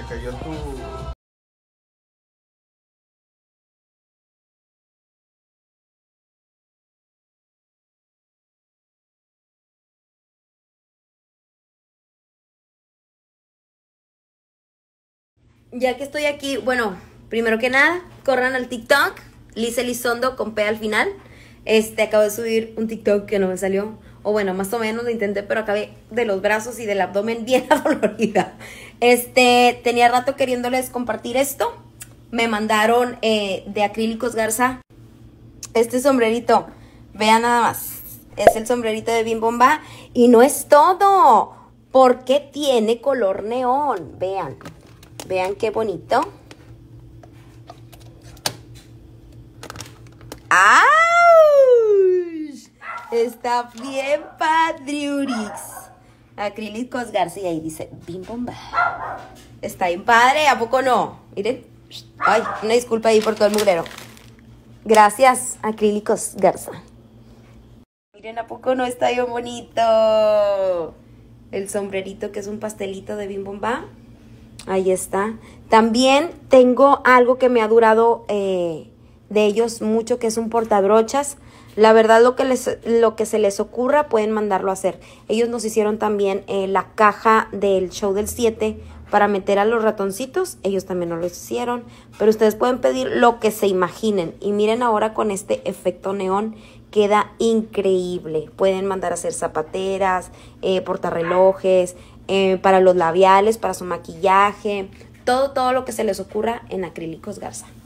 cayó tu... Ya que estoy aquí, bueno, primero que nada, corran al TikTok, Liz Elizondo con P al final. Acabo de subir un TikTok que no me salió, o bueno, más o menos lo intenté, pero acabé de los brazos y del abdomen bien adolorida. Tenía rato queriéndoles compartir esto. Me mandaron de Acrílicos Garza este sombrerito. Vean nada más, es el sombrerito de Bim Bomba. Y no es todo, porque tiene color neón, vean. Vean qué bonito. ¡Auch! Está bien padriurix. Acrílicos García y dice Bim Bomba. Está bien padre, ¿a poco no? Miren. Ay, una disculpa ahí por todo el mugrero. Gracias, Acrílicos Garza. Miren, ¿a poco no está bien bonito? El sombrerito que es un pastelito de Bim Bomba. Ahí está. También tengo algo que me ha durado de ellos mucho, que es un portabrochas. La verdad, lo que se les ocurra pueden mandarlo a hacer. Ellos nos hicieron también la caja del show del 7 para meter a los ratoncitos. Ellos también nos lo hicieron. Pero ustedes pueden pedir lo que se imaginen. Y miren ahora con este efecto neón. Queda increíble. Pueden mandar a hacer zapateras, portarrelojes, para los labiales, para su maquillaje, todo lo que se les ocurra en Acrílicos Garza.